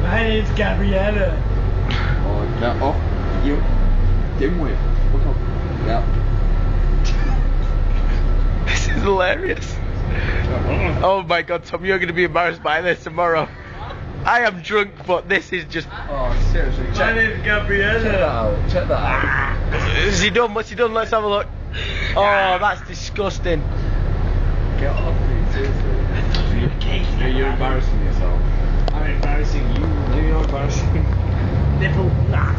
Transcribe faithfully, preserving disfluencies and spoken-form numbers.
My name's Gabriella. Oh, no. Oh, you. Dimwit. Look up. Yeah. This is hilarious. Oh my god, Tom, you're going to be embarrassed by this tomorrow. I am drunk, but this is just... Oh, seriously. My Check, name's Gabriella. check that out. Check that out. Is he done? What's he done? Let's have a look. Oh, that's disgusting. Get off me, seriously. You're, You're embarrassing yourself. I'm embarrassing you. You're embarrassing. Nipple. Nah.